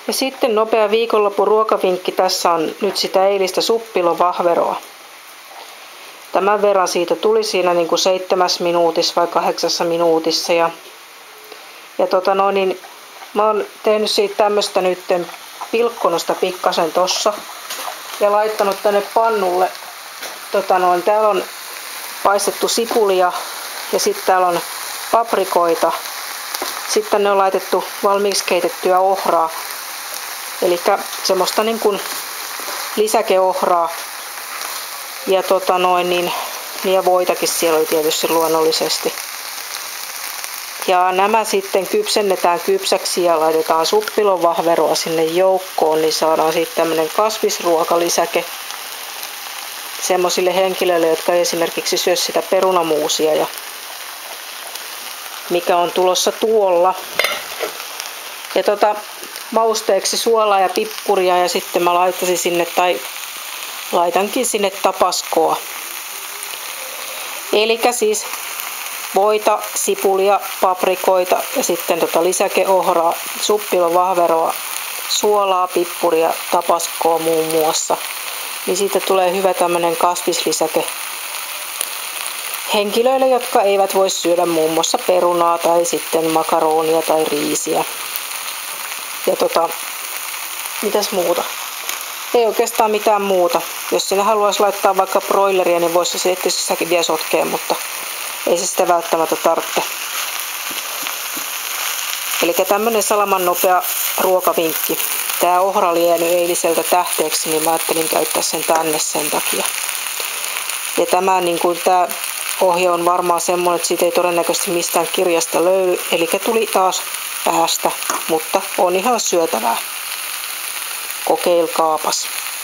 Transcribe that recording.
Ja sitten nopea viikonlopun ruokavinkki. Tässä on nyt sitä eilistä suppilovahveroa. Tämän verran siitä tuli siinä niin kuin 7 minuutissa vai 8 minuutissa. Ja mä oon tehnyt siitä tämmöstä nytten pilkkonusta pikkasen tossa. Ja laittanut tänne pannulle. Täällä on paistettu sipulia ja sitten täällä on paprikoita. Sitten tänne on laitettu valmiiksi keitettyä ohraa. Eli semmoista niin kuin lisäkeohraa. Ja ja voitakin siellä oli tietysti luonnollisesti. Ja nämä sitten kypsennetään kypsäksi ja laitetaan suppilovahveroa sinne joukkoon, niin saadaan siitä tämmöinen kasvisruokalisäke semmoisille henkilöille, jotka esimerkiksi syö sitä perunamuusia ja mikä on tulossa tuolla. Ja mausteeksi suolaa ja pippuria ja sitten mä laittaisin sinne laitankin sinne tapaskoa. Elikkä siis voita, sipulia, paprikoita ja sitten lisäkeohraa, suppilovahveroa, suolaa, pippuria, tapaskoa muun muassa. Niin siitä tulee hyvä tämmönen kasvislisäke henkilöille, jotka eivät voi syödä muun muassa perunaa tai sitten makaronia tai riisiä. Ja mitäs muuta? Ei oikeastaan mitään muuta. Jos sinne haluaisi laittaa vaikka broileria, niin voisi se itse vielä sotkea, mutta ei se sitä välttämättä tarvitse. Eli tämmönen salaman nopea ruokavinkki. Tää ohra oli jäänyt eiliseltä tähteeksi, niin mä ajattelin käyttää sen tänne sen takia. Ja tämä tää ohje on varmaan semmoinen, että siitä ei todennäköisesti mistään kirjasta löydy. Eli tuli taas päästä, mutta on ihan syötävää. Kokeilkaapas.